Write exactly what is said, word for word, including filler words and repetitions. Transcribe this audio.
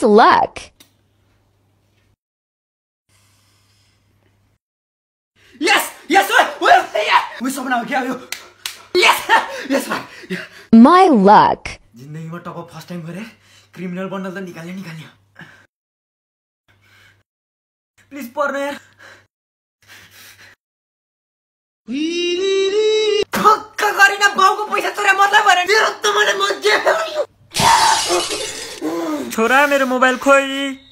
luck. Yes! Yes, sir! Well, yeah! We saw now, yes! Yes, sir! My luck. जिन्दगीमा टप first time गरे criminal bundle त निकाल्यो निकाल्यो प्लिज पर्न यार ठक्क गरिन बाउको पैसा चोरा मतलब भरे मेरो त मलाई मज्जा छोरा मेरो मोबाइल खोइ